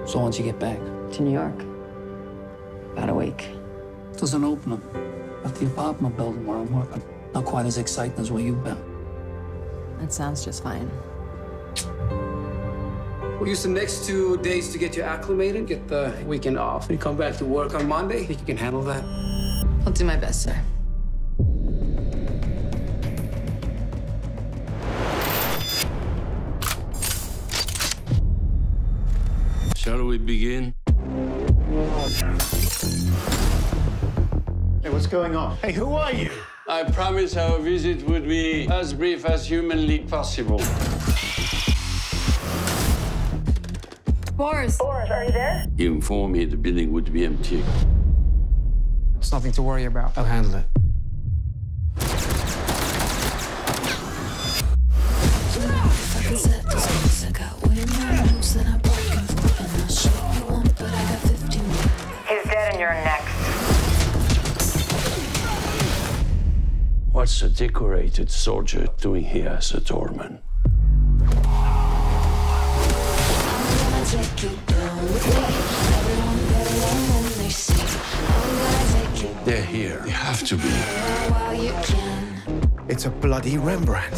So once you get back? To New York. About a week. There's an opening at the apartment building where I'm working. Not quite as exciting as where you've been. That sounds just fine. We'll use the next 2 days to get you acclimated, get the weekend off. When you come back to work on Monday, think you can handle that? I'll do my best, sir. Shall we begin? Hey, what's going on? Hey, who are you? I promise our visit would be as brief as humanly possible. Boris, are you there? He informed me the building would be empty. It's nothing to worry about. I'll handle it. He's dead and you're next. What's a decorated soldier doing here as a doorman? They're here. They have to be. It's a bloody Rembrandt.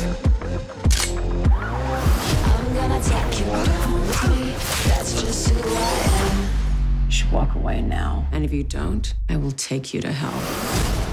You should walk away now. And if you don't, I will take you to hell.